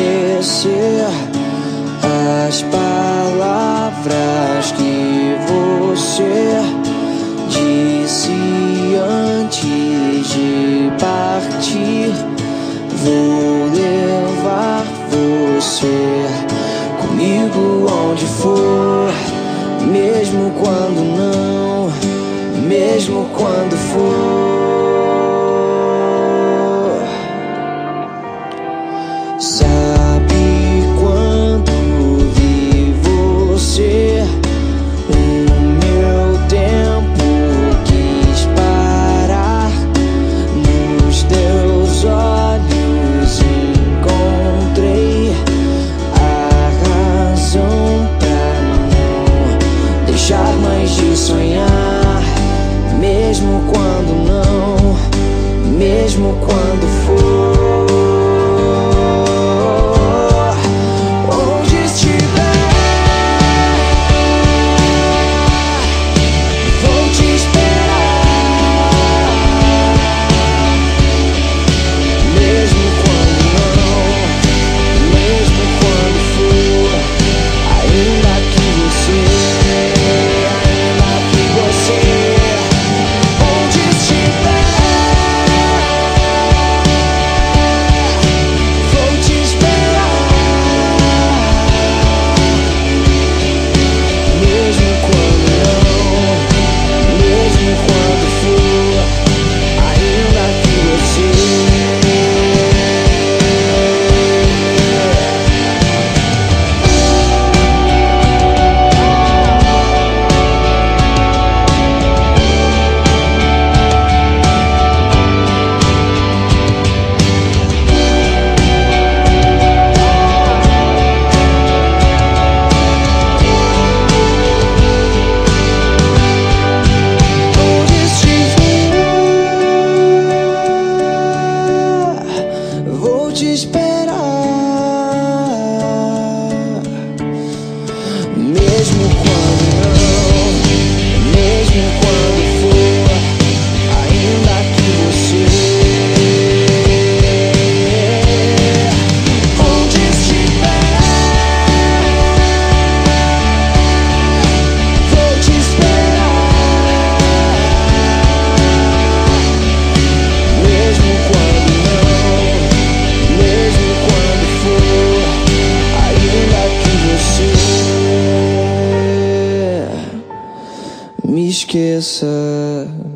esquecer as palavras que você disse antes de partir. Vou levar você comigo onde for, mesmo quando não, mesmo quando for. Sabe quando vi você, o meu tempo quis parar. Nos teus olhos encontrei a razão pra não deixar mais de sonhar, mesmo quando não, mesmo quando for. Te esperar, mesmo quando não, mesmo quando for, ainda que você onde estiver, vou te esperar, mesmo quando não, mesmo quando for, ainda que você me esqueça.